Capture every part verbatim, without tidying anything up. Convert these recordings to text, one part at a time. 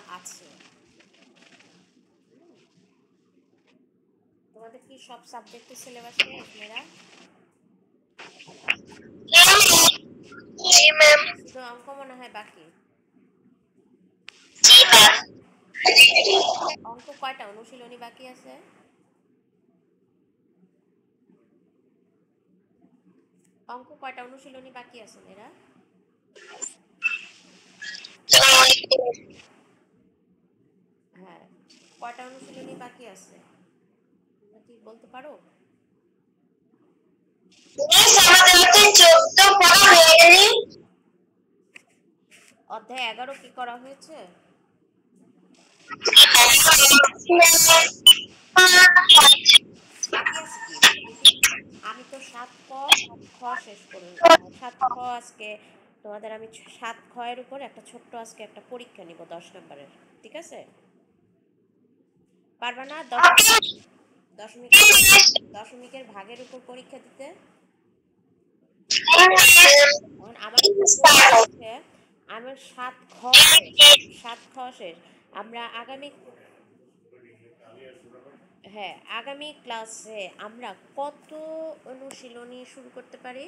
আছে। তোমাদের কি সব সাবজেক্টের সিলেবাস শেষ মেয়েরা? জি ম্যাম। শুধু অঙ্ক মনে হয় বাকি। জি ম্যাম। অঙ্ক কয়টা অনুশীলনী বাকি আছে? অঙ্ক কয়টা অনুশীলনী বাকি আছে মেয়েরা? হ্যাঁ, কয়টা অনুশীলনী বাকি আছে তোমরা কি বলতে পারো? অধ্যায় এগারো কি করা হয়েছে? বাকি আছে কি বলো দেখি। আমি তো সাত ক খ শেষ করে সাত খ আজকে তোমাদের আমি সাত খ এর উপর একটা ছোট্ট আজকে একটা পরীক্ষা নিব দশ নম্বরের, ঠিক আছে? পারবা না দশমিক দশমিকের দশমিকের ভাগের উপর পরীক্ষা দিতে? আমার হচ্ছে আমার সাত খ সাত খ শেষ। আমরা আগামী হ্যাঁ আগামী ক্লাসে আমরা কত অনুশীলনী শুরু করতে পারি?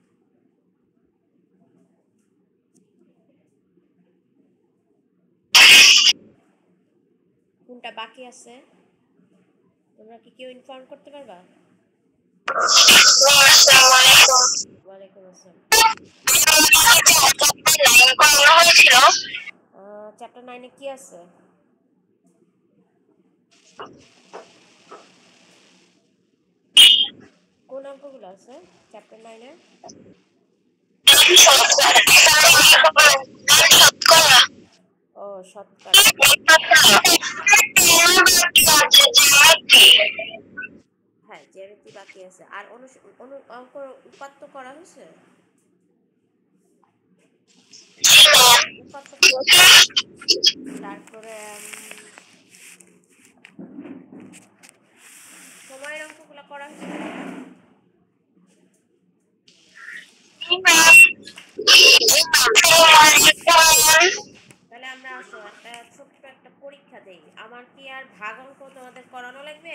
কোনটা বাকি আছে তোমরা কি কেউ ইনফর্ম করতে পারবা? ওয়ালাইকুম আসসালাম। চ্যাপ্টার নাইনে কি আছে? কোন অঙ্কগুলো আছে চ্যাপ্টার নাইনে? ও শতকরা। হ্যাঁ জ্যামিতি বাকি আছে। আর অনু অঙ্ক উপাত্ত করা হয়েছে? উপাত্ত তারপরে সময়ের অঙ্কগুলো করা হয়েছে? তাহলে আমরা আসো একটা ছোট্ট একটা পরীক্ষা দেই। আমার কি আর ভাগ অঙ্ক তোমাদের করানো লাগবে?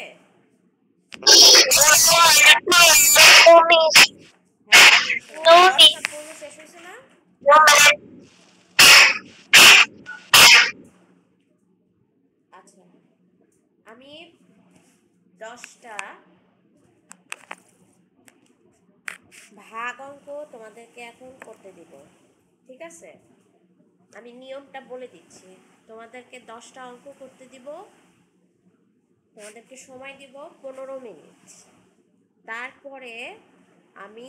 শেষ হয়েছে না? আচ্ছা আমি দশটা ভাগ অঙ্ক তোমাদেরকে এখন করতে দিব, ঠিক আছে? আমি নিয়মটা বলে দিচ্ছি। তোমাদেরকে দশটা অঙ্ক করতে দিব, তোমাদেরকে সময় দিব পনেরো মিনিট। তারপরে আমি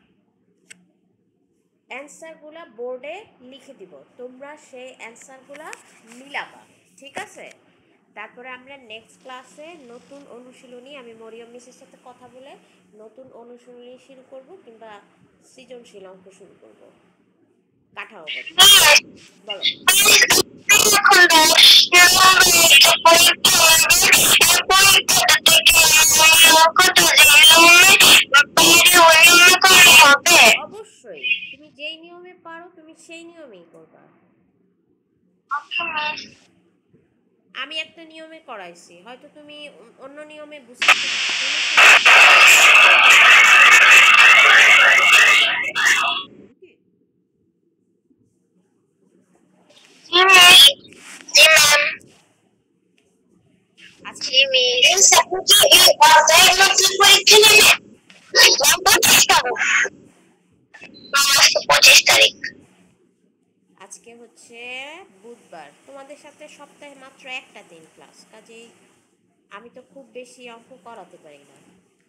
অ্যান্সারগুলা বোর্ডে লিখে দিব, তোমরা সেই অ্যান্সারগুলা মিলাবা, ঠিক আছে? তারপরে আমরা নেক্সট ক্লাসে নতুন অনুশীলনী, আমি মরিয়ম মিসের সাথে কথা বলে নতুন অনুশীলনী শুরু করব কিংবা সৃজনশীল অঙ্ক শুরু করব। কাঠামো বলো। অবশ্যই তুমি যেই নিয়মে পারো তুমি সেই নিয়মেই করবা। আমি একটা নিয়মে করাইছি, হয়তো তুমি অন্য নিয়মে বুঝতে আজকে হচ্ছে বুধবার, তোমাদের সাথে সপ্তাহে মাত্র একটা দিন ক্লাস, কাজেই আমি তো খুব বেশি অঙ্ক করাতে পারি না।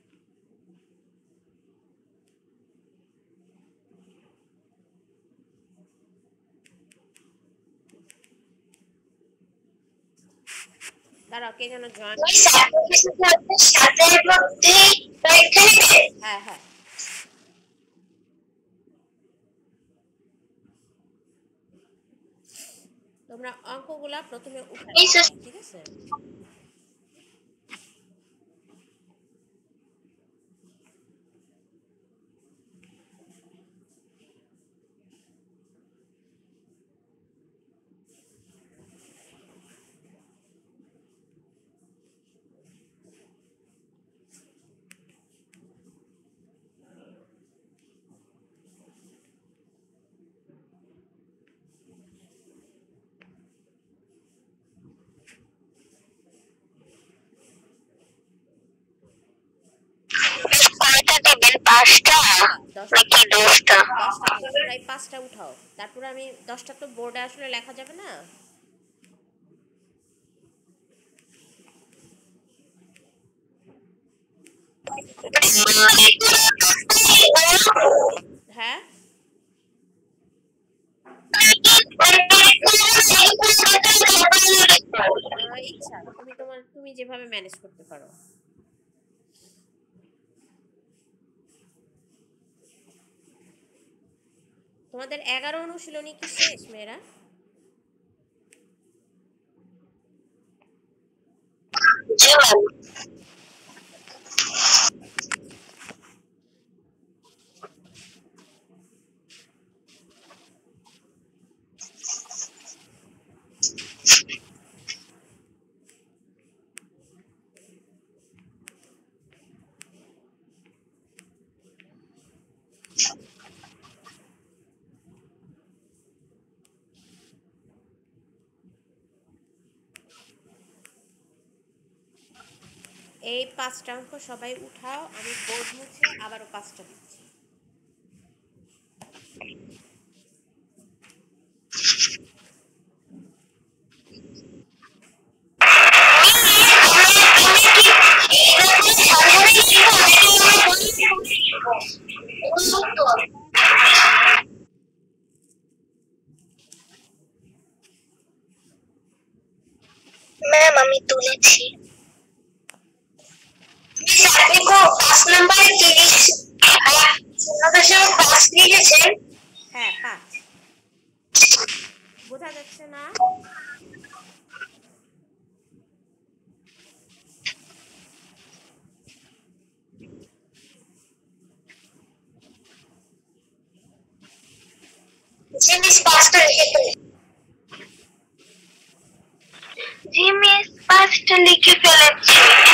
দাঁড়াও কে যেন জয়েন। হ্যাঁ হ্যাঁ তোমরা অঙ্কগুলা প্রথমে উঠাই, ঠিক আছে? পাঁচটা দশটা নাকি দশটা? দশটা থেকে তোমরা এই পাঁচটা উঠাও, তারপরে আমি দশটা তো বোর্ডে আসলে লেখা যাবে না। হ্যাঁ আহ, ইচ্ছা, তুমি তোমার তুমি যেভাবে ম্যানেজ করতে পারো। তোমাদের এগারো অনুশীলনী কি শেষ মেয়েরা? জি ম্যাম। এই পাঁচটা অঙ্ক সবাই উঠাও, আমি বোর্ড মুছে আবারও পাঁচটা দিচ্ছি। ম্যাম আমি তুলেছি। আপনি কো পাঁচ নম্বরে তিরিশ শূন্য দশমিক পাঁচ লিখেছেন? হ্যাঁ পাঁচ। বোঝা যাচ্ছে না? জি মিস পাঁচটা লিখে ফেলেছি। জি মিস পাঁচটা লিখে ফেলেছি।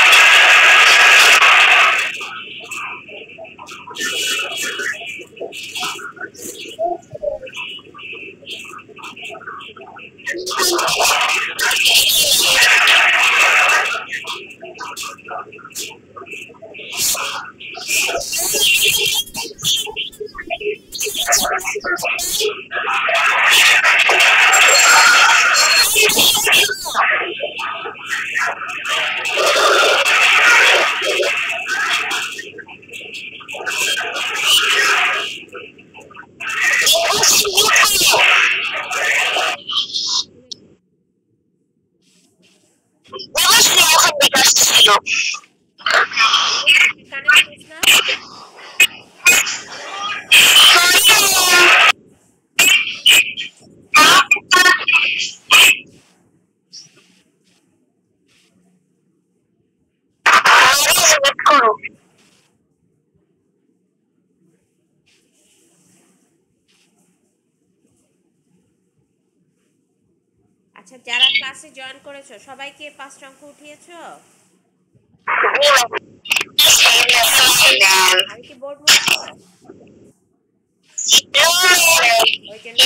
কানে শুনিস না? আচ্ছা যারা ক্লাসে জয়েন করেছো সবাই কি পাঁচটা অঙ্ক উঠিয়েছো? আমি কি বোর্ড মুছবো? ওই জন্য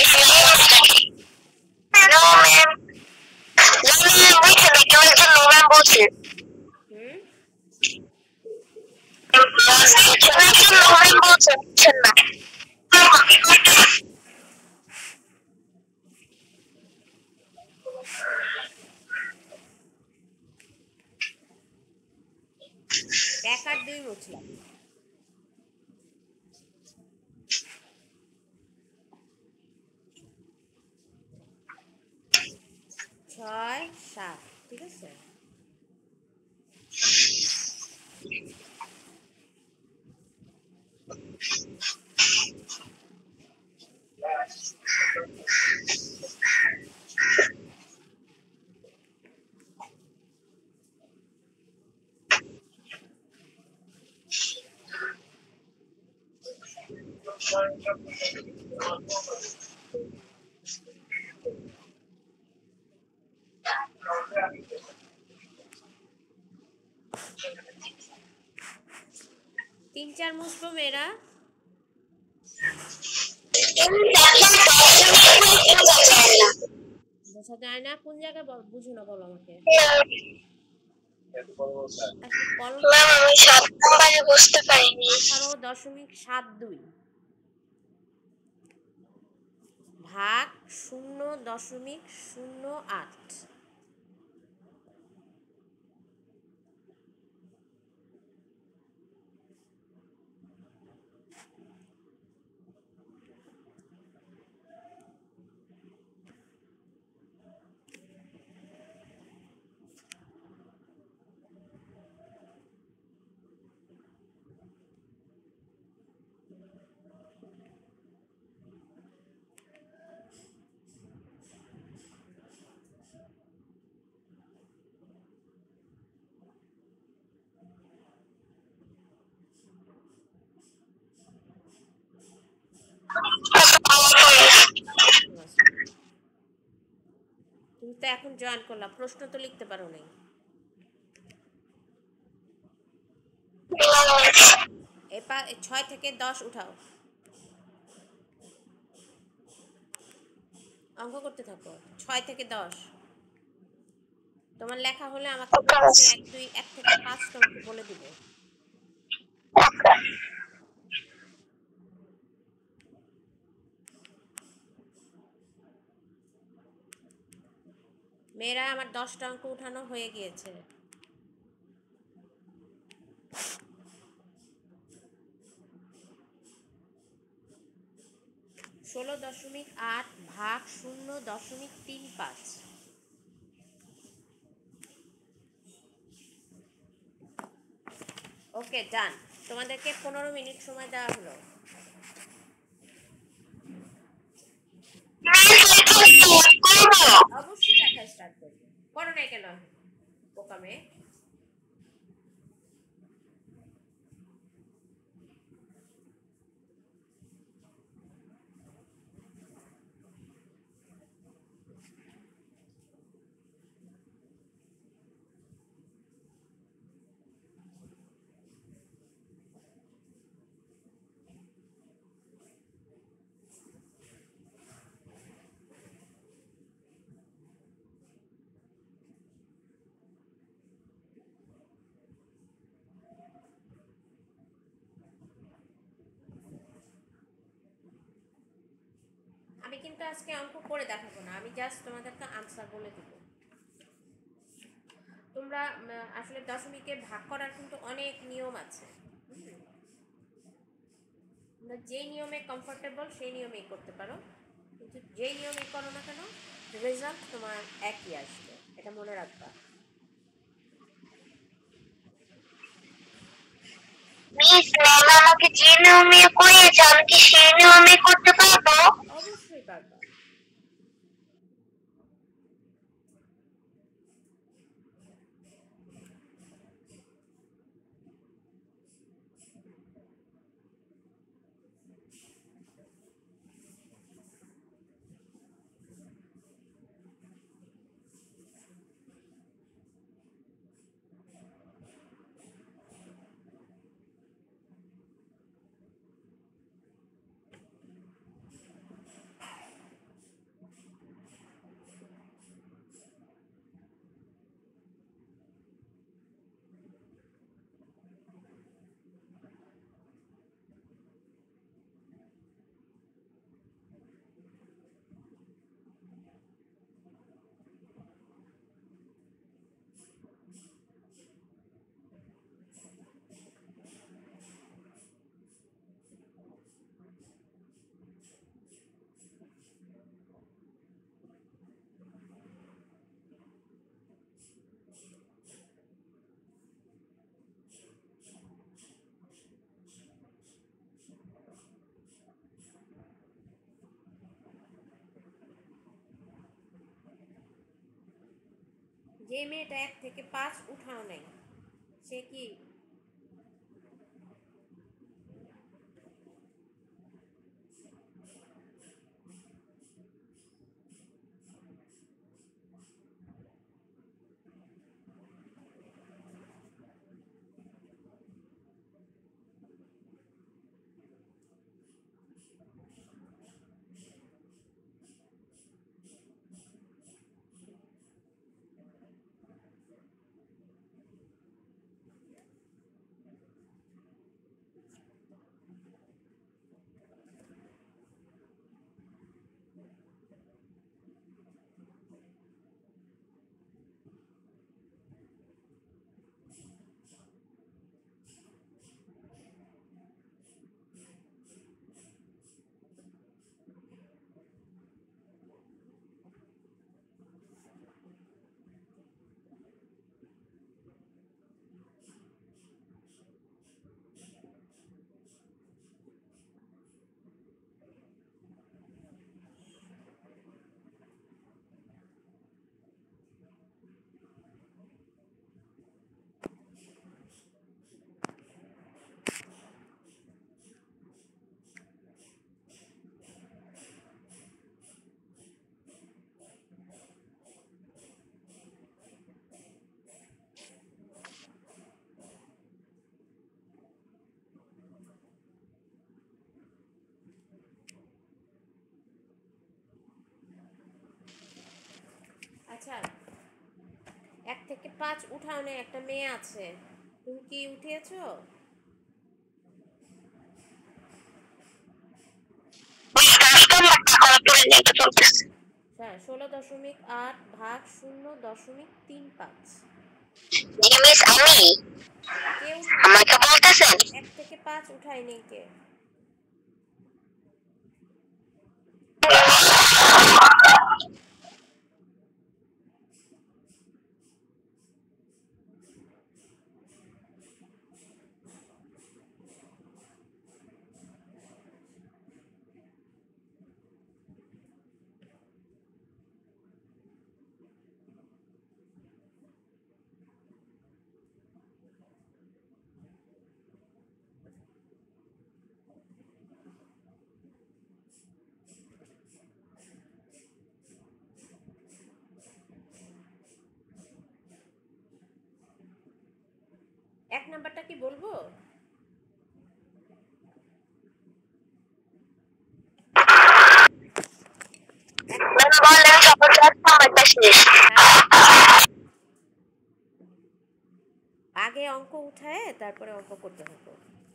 হুম এক আর দুই মুছলাম। ছয় সাত ঠিক আছে। তিন চার মুছবো মেয়েরা। বোঝা যায় না কোন জায়গায় বুঝো না বলো আমাকে। আচ্ছা বলো তো, ম্যাম আমি সাত নম্বরে বুঝতে পারিনি। আঠারো দশমিক সাত দুই ভাগ শূন্য দশমিক শূন্য আট। তুমি তো এখন জয়েন করলা, প্রশ্ন তো লিখতে পারো নাই। এবার ছয় থেকে দশ উঠাও, অঙ্ক করতে থাকো। ছয় থেকে দশ তোমার লেখা হলে আমাকে বলো, আমি এক দুই এক থেকে পাঁচ তোমাকে বলে দিব। মেয়েরা আমার দশটা অঙ্ক উঠানো হয়ে গিয়েছে। ষোলো দশমিক আট ভাগ শূন্য দশমিক তিন পাঁচ। ওকে ডান, তোমাদেরকে পনেরো মিনিট সময় দেওয়া হলো। অবশ্যই লেখা স্টার্ট করবে, করো নাই কেন বোকা মেয়ে? আমি কিন্তু আজকে অঙ্ক করে দেখাবো না, আমি জাস্ট তোমাদেরকে আনসার বলে দেবো। তোমরা আসলে দশমিকে ভাগ করার কিন্তু অনেক নিয়ম আছে, তোমরা যে নিয়মে কমফোর্টেবল সেই নিয়মেই করতে পারো, কিন্তু যেই নিয়মে করো না কেন রেজাল্ট তোমার একই আসবে, এটা মনে রাখবা। মিস ম্যাম আমাকে যে নিয়মে করিয়েছে আমি কি সেই নিয়মে করতে পারবো? অবশ্যই পারবা। যে মেয়েটা এক থেকে পাঁচ উঠাও নাই সে কি আচ্ছা, এক থেকে পাঁচ উঠানে একটা মেয়ে আছে, তুমি কি উঠিয়েছো? হ্যাঁ, ষোলো দশমিক আট ভাগ শূন্য দশমিক তিন পাঁচ। কে উঠায়? এক থেকে পাঁচ উঠায়নি কে? এক নাম্বারটা কি বলবো? আগে অঙ্ক উঠায় তারপরে অঙ্ক করতে হতো।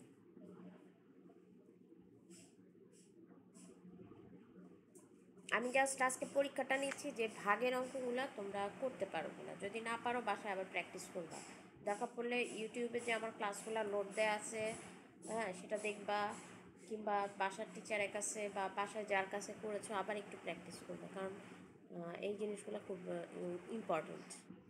আমি জাস্ট আজকে পরীক্ষাটা নিচ্ছি যে ভাগের অঙ্কগুলো তোমরা করতে পারো কিনা। যদি না পারো বাসায় আবার প্র্যাকটিস করবা। দেখা পড়লে ইউটিউবে যে আমার ক্লাসগুলো লোড দেওয়া আছে, হ্যাঁ সেটা দেখবা, কিংবা বাসার টিচারের কাছে বা বাসায় যার কাছে করেছো আবার একটু প্র্যাকটিস করবে, কারণ এই জিনিসগুলো খুব ইম্পর্টেন্ট।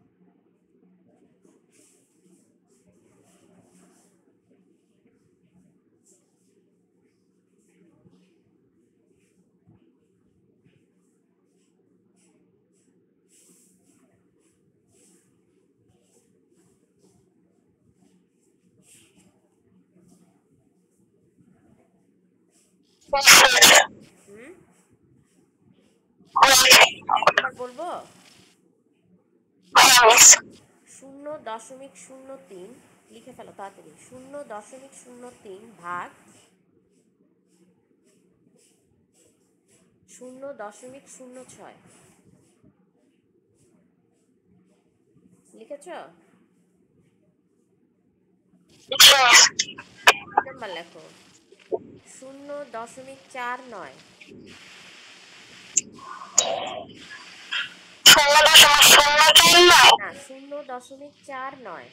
হুম, একবার বলবো। শূন্য দশমিক শূন্য তিন লিখে ফেলো তাড়াতাড়ি। শূন্য দশমিক শূন্য তিন ভাগ শূন্য দশমিক শূন্য ছয় লিখেছ? নাম্বার লেখো। শূন্য দশমিক চার নয় না, শূন্য দশমিক চার নয়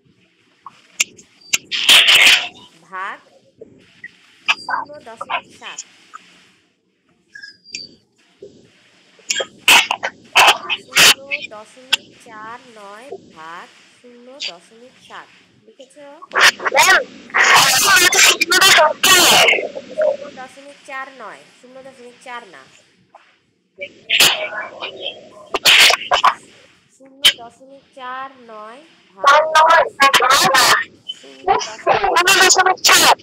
ভাগ শূন্য দশমিক সাত। শূন্য দশমিক চার নয় ভাগ শূন্য দশমিক সাত লিখেছ? শূন্য দশমিক চার নয়, শূন্য দশমিক চার না, শূন্য দশমিক চার নয় ভাগ শূন্য দশমিক সাত।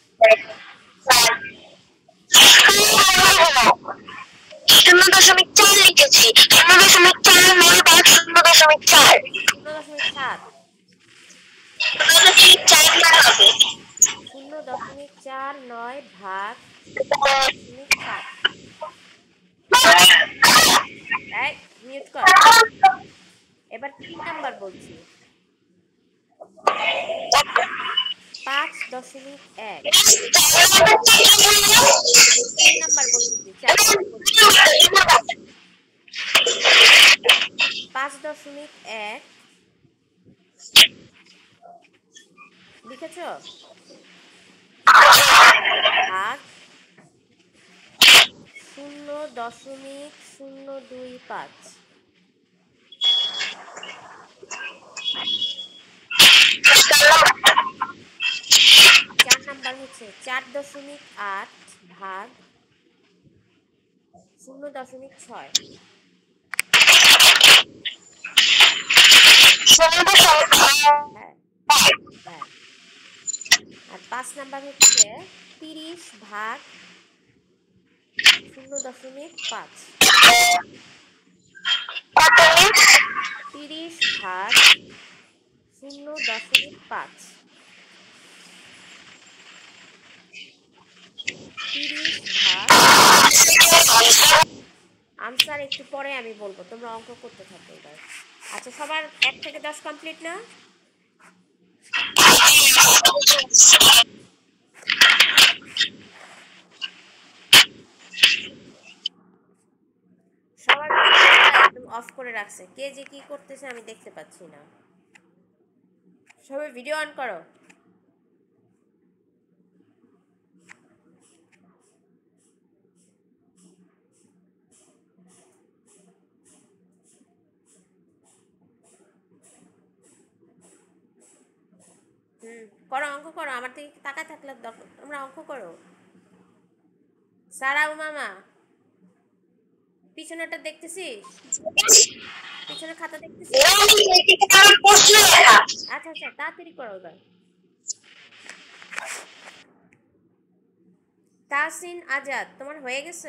শূন্য দশমিক চার লিখেছি। শূন্য দশমিক চার নয় ভাগ শূন্য দশমিক চার। শূন্য দশমিক সাত। শূন্য দশমিক চার নয় ভাগ দশমিক সাত। এই মিউট কর। এবার তিন নাম্বার বলছি। পাঁচ দশমিক এক। তিন নাম্বার বলছি, চার পাঁচ দশমিক এক লিখেছ? ভাগ শূন্য দশমিক শূন্য দুই পাঁচ। চার নাম্বার হচ্ছে চার দশমিক আট ভাগ শূন্য দশমিক ছয়। হ্যাঁ হ্যাঁ। আর পাঁচ নাম্বার হচ্ছে তিরিশ ভাগ শূন্য দশমিক পাঁচ। তিরিশ ভাগ শূন্য দশমিক পাঁচ। তিরিশ ভাগ আনসার অ্যান্সার একটু পরে আমি বলবো, তোমরা অঙ্ক করতে থাকো এবার। আচ্ছা, সবার এক থেকে দশ কমপ্লিট না? সবার একদম অফ করে রাখছে, কে যে কি করতেছে আমি দেখতে পাচ্ছি না। সবাই ভিডিও অন করো। হুম, করো, অঙ্ক করো, আমার দিকে তাকায় থাকলে দরকার, তোমরা অঙ্ক করো। সারা মামা, পিছনেটা দেখতেছিস? পিছনে খাতা দেখতেছিস? আচ্ছা আচ্ছা, তাড়াতাড়ি করো এবার। তাহসিন আজাদ, তোমার হয়ে গেছে?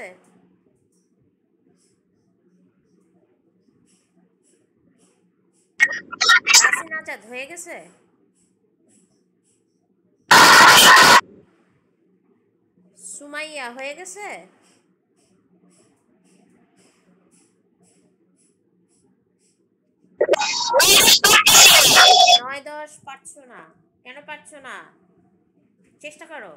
তাহসিন আজাদ হয়ে গেছে? সুমাইয়া হয়ে গেছে? নয় দশ পারছো না কেন? পারছো না, চেষ্টা করো।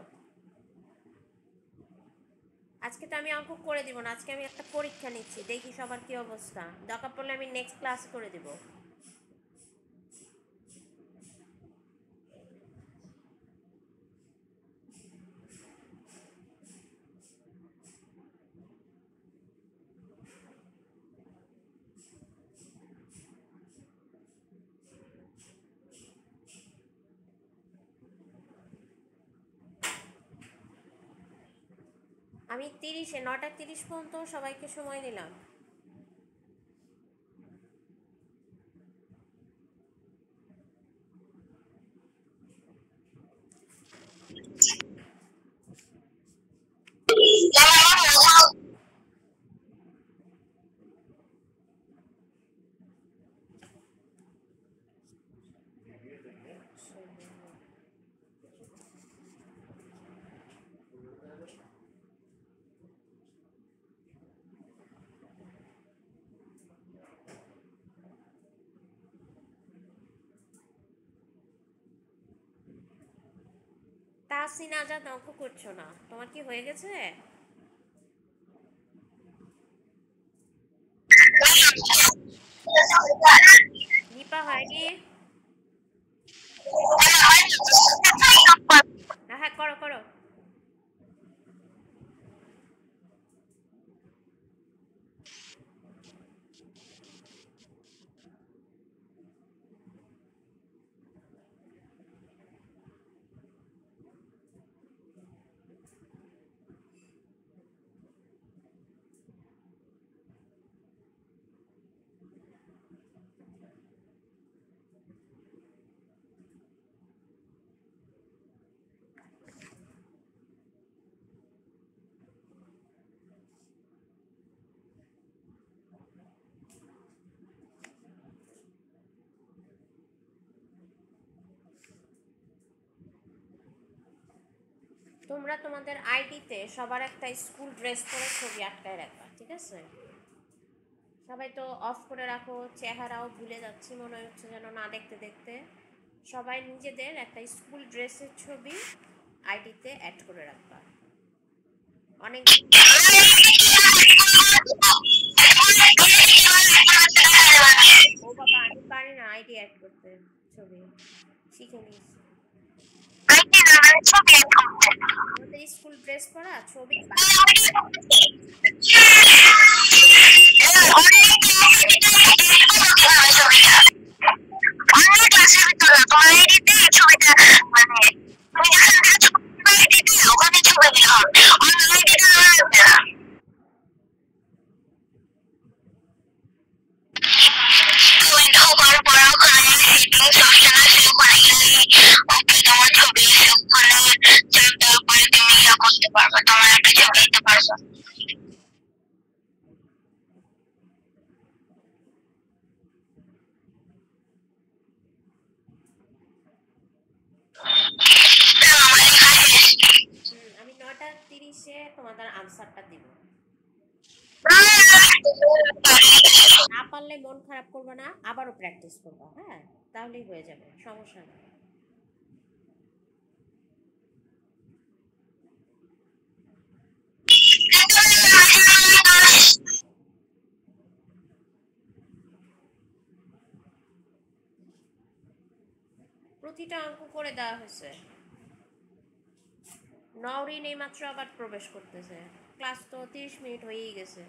আজকে তো আমি অঙ্ক করে দিব না, আজকে আমি একটা পরীক্ষা নিচ্ছি, দেখি সবার কি অবস্থা। দরকার পড়লে আমি নেক্সট ক্লাস করে দিব। আমি তিরিশে নটা তিরিশ পর্যন্ত সবাইকে সময় দিলাম। তাহসিন আজাদ, অঙ্ক করছো না, তোমার কি হয়ে গেছে? নিপা হয়নি? হ্যাঁ করো করো। তোমরা তোমাদের আইডিতে সবার একটা স্কুল ড্রেস পরে ছবি আটকায় রাখবা, ঠিক আছে? সবাই তো অফ করে রাখো, চেহারাও ভুলে যাচ্ছি মনে হচ্ছে যেন না দেখতে দেখতে। সবাই নিজেদের একটা স্কুল ড্রেসের ছবি আইডিতে অ্যাড করে রাখবা। অনেক ও বাবা, আমি পারি না আইডি অ্যাড করতে, ছবি শিখে নিস। আমাদের স্কুল ড্রেস পরা ছবি আমি নয়টা তিরিশে তোমাদের আনসারটা দিব। না পারলে মন খারাপ করবে না, আবারও প্র্যাকটিস করবা, হ্যাঁ, তাহলেই হয়ে যাবে, সমস্যা নেই। প্রতিটা অঙ্ক করে দেওয়া হয়েছে। নওরিন এইমাত্র আবার প্রবেশ করতেছে, ক্লাস তো তিরিশ মিনিট হয়েই গেছে।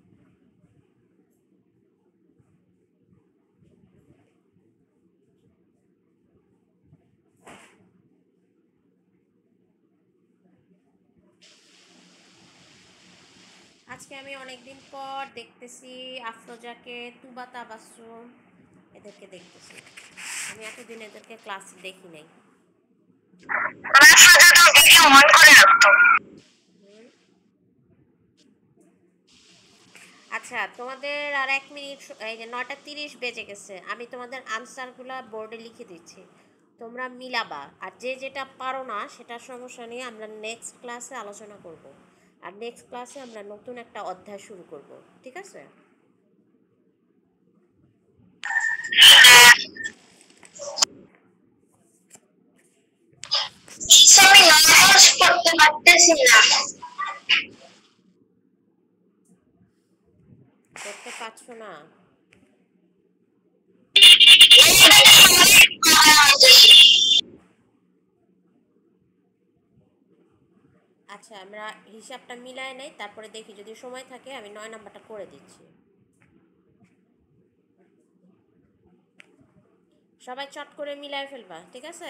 আজকে আমি অনেকদিন পর দেখতেছি আফরোজাকে, তুবা, তাবাসসুম, এদেরকে দেখতেছি। আমি এতদিন এদেরকে ক্লাস দেখি নাই। আচ্ছা, তোমাদের আর এক মিনিট, এই যে নয়টা তিরিশ বেজে গেছে, আমি তোমাদের আনসারগুলো বোর্ডে লিখে দিচ্ছি, তোমরা মিলাবা। আর যে যেটা পারো না সেটা সমস্যা নিয়ে আমরা নেক্সট ক্লাসে আলোচনা করব। আর নেক্সট ক্লাসে আমরা নতুন একটা অধ্যায় শুরু করব, ঠিক আছে? আমি নামাজ পড়তে পারতেছি না। করতে পারছো না? আচ্ছা, আমরা হিসাবটা মিলাই নেই, তারপরে দেখি যদি সময় থাকে আমি নয় নাম্বারটা করে দিচ্ছি। সবাই চট করে মিলাই ফেলবা, ঠিক আছে?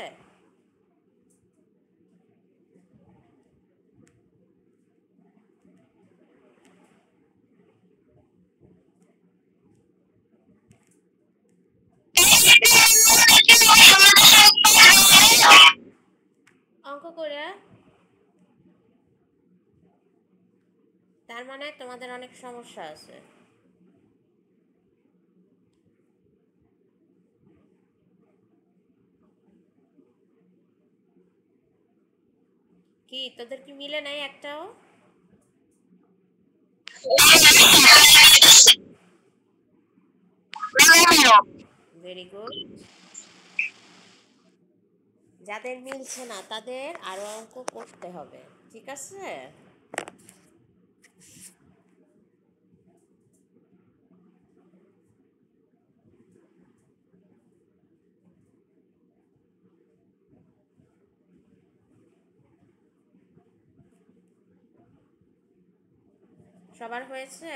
অঙ্ক করে, তার মানে তোমাদের অনেক সমস্যা আছে। কি তোদের কি মিলে নাই একটাও? Very good. যাদের মিলছে না তাদের আরো অঙ্ক করতে হবে, ঠিক আছে? সবার হয়েছে?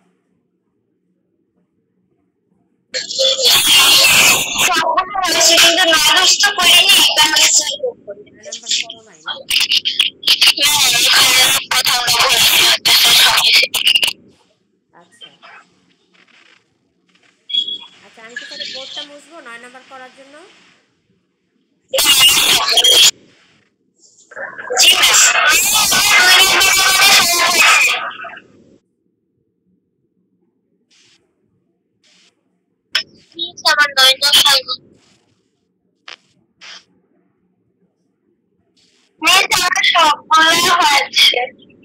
কিন্তু নামাজ তো করিনি, কারণ নাম্বার করো নাই না? আচ্ছা আচ্ছা, আমি কি তাহলে বোর্ডটা মুছবো নয় নাম্বার করার জন্য? আমার নয় দশাই সবগুলো হয়েছে।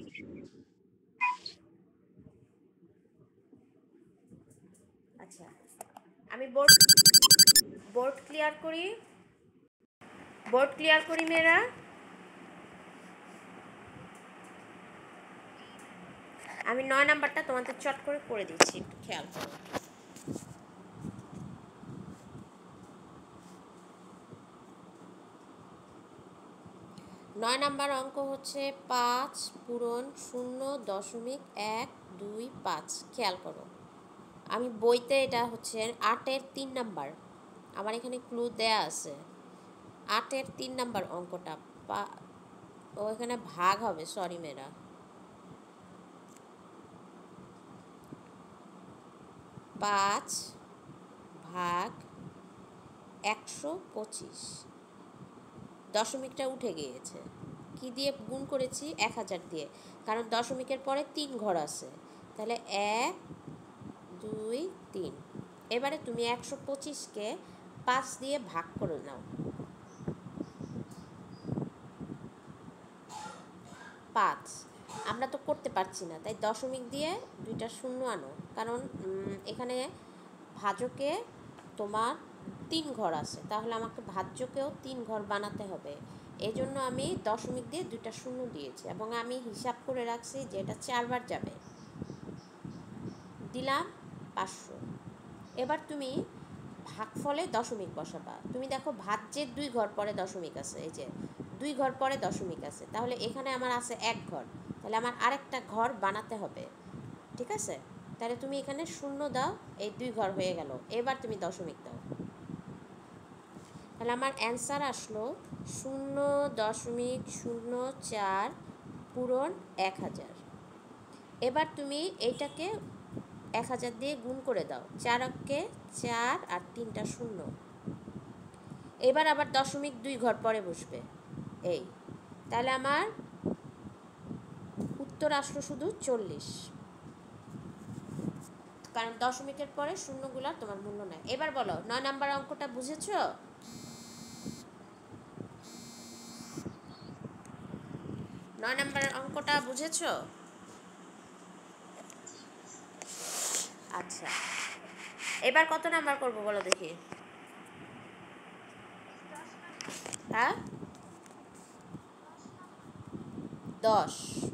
আচ্ছা, আমি বোর্ড বোর্ড ক্লিয়ার করি, বোর্ড ক্লিয়ার করি মেয়েরা। আমি নয় নাম্বারটা তোমাদের চট করে করে দিচ্ছি, একটু খেয়াল করো। নয় নাম্বার অঙ্ক হচ্ছে পাঁচ পূরণ শূন্য দশমিক এক দুই পাঁচ। খেয়াল করো, আমি বইতে এটা হচ্ছে আটের তিন নাম্বার, আমার এখানে ক্লু দেয়া আছে। আটের তিন নাম্বার অঙ্কটা পা ও এখানে ভাগ হবে, সরি মেয়েরা, পাঁচ ভাগ একশো পঁচিশ, দশমিকটা উঠে গিয়েছে। কি দিয়ে গুণ করেছি? এক হাজার দিয়ে, কারণ দশমিকের পরে তিন ঘর আছে, তাহলে এক দুই তিন। এবারে তুমি একশো পঁচিশকে পাঁচ দিয়ে ভাগ করে নাও। পাঁচ আমরা তো করতে পারছি না, তাই দশমিক দিয়ে দুইটা শূন্য আনো, কারণ এখানে ভাজকে তোমার তিন ঘর আছে, তাহলে আমাকে ভাজ্যকেও তিন ঘর বানাতে হবে। এই জন্য আমি দশমিক দিয়ে দুইটা শূন্য দিয়েছি এবং আমি হিসাব করে রাখছি যে এটা চারবার যাবে, দিলাম পাঁচশো। এবার তুমি ভাগফলে দশমিক বসাবা। তুমি দেখো ভাজ্যের দুই ঘর পরে দশমিক আছে, এই যে দুই ঘর পরে দশমিক আছে, তাহলে এখানে আমার আছে এক ঘর, তাহলে আমার আরেকটা ঘর বানাতে হবে, ঠিক আছে? তাহলে তুমি এখানে শূন্য দাও, এই দুই ঘর হয়ে গেল, এবার তুমি দশমিক দাও। তাহলে আমার অ্যান্সার আসলো শূন্য দশমিক শূন্য চার পূরণ এক হাজার। এবার তুমি এইটাকে এক হাজার দিয়ে গুণ করে দাও, চার অক্ষে চার আর তিনটা শূন্য। এবার আবার দশমিক দুই ঘর পরে বসবে, এই তাহলে আমার উত্তর আসলো শুধু চল্লিশ, কারণ দশমিকের পরে শূন্যগুলার তোমার মূল্য নাই। এবার বলো নয় নাম্বার অঙ্কটা বুঝেছো? নয় নাম্বারের অঙ্কটা বুঝেছো? আচ্ছা, এবার কত নাম্বার করবো বলো দেখি? হ্যাঁ, দশ।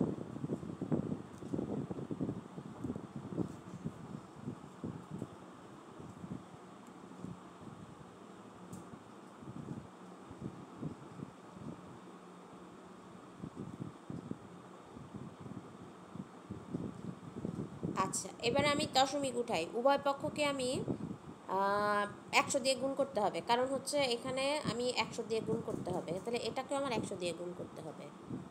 আচ্ছা, এবারে আমি দশমিক উঠাই, উভয় পক্ষকে আমি একশো দিয়ে গুণ করতে হবে, কারণ হচ্ছে এখানে আমি একশো দিয়ে গুণ করতে হবে, তাহলে এটাকেও আমার একশো দিয়ে গুণ করতে হবে।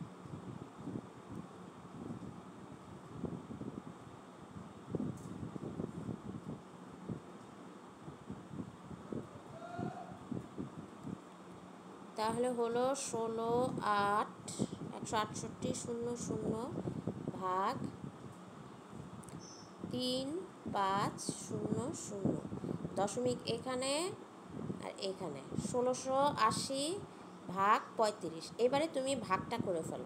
তাহলে হলো ষোলো আট একশো আটষট্টি শূন্য শূন্য ভাগ তিন পাঁচ শূন্য শূন্য, দশমিক এখানে আর এখানে, ষোলোশো আশি ভাগ পঁয়ত্রিশ। এবারে তুমি ভাগটা করে ফেলো।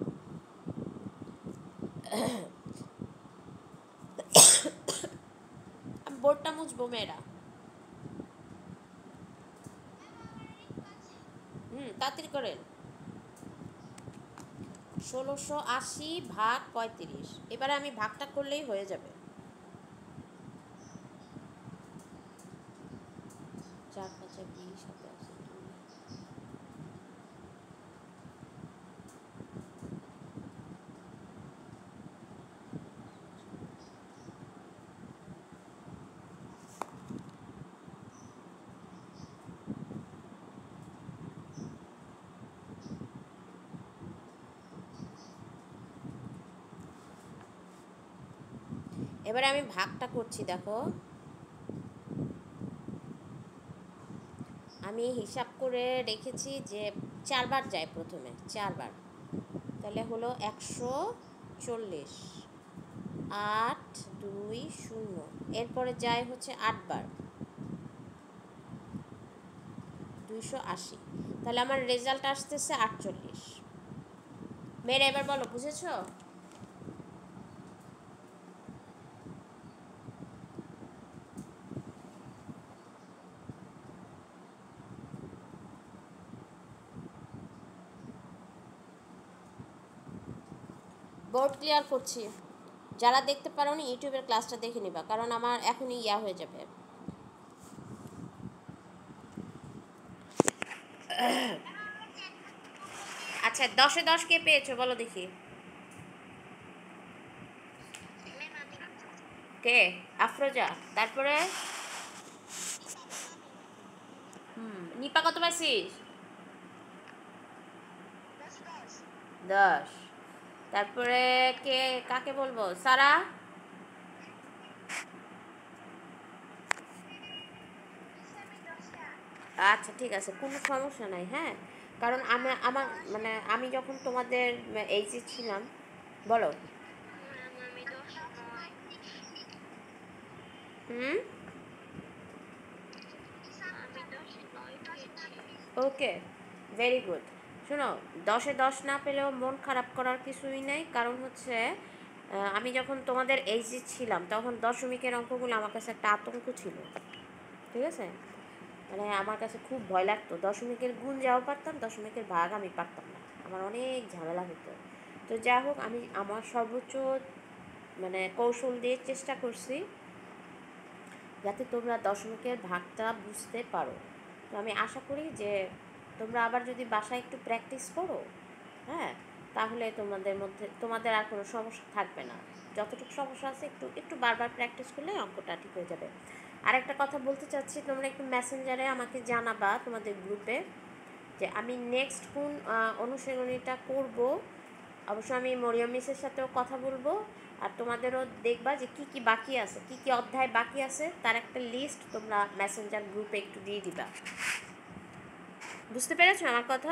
বোর্ডটা মুছবো মেয়েরা। হুম, তাড়াতাড়ি করেন। ষোলোশো আশি ভাগ পঁয়ত্রিশ, এবারে আমি ভাগটা করলেই হয়ে যাবে। চার পাঁচে বিশ, হাতে আছে দুই। এবারে আমি ভাগটা করছি, দেখো আমি হিসাব করে রেখেছি যে চারবার যায়, প্রথমে চারবার, তাহলে হলো একশো চল্লিশ, আট দুই শূন্য, এরপরে যায় হচ্ছে আটবার, দুইশো আশি, তাহলে আমার রেজাল্ট আসতেছে আটচল্লিশ। মেয়েরা এবার বলো বুঝেছো? বোর্ড ক্লিয়ার করছি, যারা দেখতে পারো না ইউটিউবের ক্লাসটা দেখে নিবা, কারণ আমার এখনই ইয়া হয়ে যাবে। আচ্ছা, দশে দশ কে পেয়েছো বলো দেখি? কে? আফরোজা। তারপরে হুম, নিপা কত পাইছিস? দশ। তারপরে কে, কাকে বলবো? সারা। আচ্ছা ঠিক আছে, কোনো সমস্যা নাই, হ্যাঁ, কারণ আমি আমার মানে আমি যখন তোমাদের এইচে ছিলাম, বলো। Hmm, okay, very good. শোনো, দশে দশ না পেলেও মন খারাপ করার কিছুই নেই, কারণ হচ্ছে আহ, আমি যখন তোমাদের এইজে ছিলাম তখন দশমিকের অঙ্কগুলো আমার কাছে একটা আতঙ্ক ছিল, ঠিক আছে? মানে আমার কাছে খুব ভয় লাগতো, দশমিকের গুণ যাও পারতাম, দশমিকের ভাগ আমি পারতাম না, আমার অনেক ঝামেলা হতো। তো যা হোক, আমি আমার সর্বোচ্চ মানে কৌশল দিয়ে চেষ্টা করছি যাতে তোমরা দশমিকের ভাগটা বুঝতে পারো। তো আমি আশা করি যে তোমরা আবার যদি বাসায় একটু প্র্যাকটিস করো, হ্যাঁ, তাহলে তোমাদের মধ্যে তোমাদের আর কোনো সমস্যা থাকবে না। যতটুকু সমস্যা আছে একটু একটু বারবার প্র্যাকটিস করলে অঙ্কটা ঠিক হয়ে যাবে। আর একটা কথা বলতে চাচ্ছি, তোমরা একটু মেসেঞ্জারে আমাকে জানাবা তোমাদের গ্রুপে যে আমি নেক্সট কোন আহ, অনুশীলনীটা করব। অবশ্য আমি মরিয়ম মিসের সাথেও কথা বলবো, আর তোমাদেরও দেখবা যে কি কি বাকি আছে, কি কি অধ্যায় বাকি আছে তার একটা লিস্ট তোমরা মেসেঞ্জার গ্রুপে একটু দিয়ে দিবা। বুঝতে পেরেছো আমার কথা?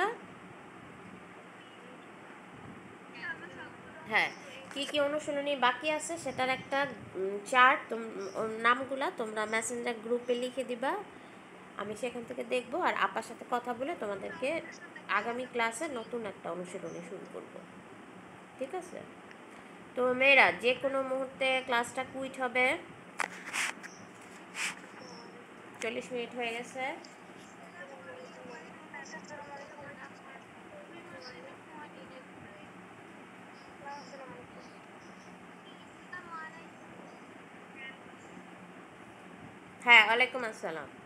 হ্যাঁ, কি কি অনুশীলনী বাকি আছে সেটার একটা চার্ট, নামগুলা তোমরা মেসেঞ্জার গ্রুপে লিখে দিবা, আমি সেখান থেকে দেখবো আর আপার সাথে কথা বলে তোমাদেরকে আগামী ক্লাসে নতুন একটা অনুশীলনী শুরু করব। ঠিক আছে? তো মেয়েরা যে কোনো মুহূর্তে ক্লাসটা কুইট হবে। চল্লিশ মিনিট হয়ে গেছে। হ্যাঁ, ওয়ালাইকুম আসসালাম।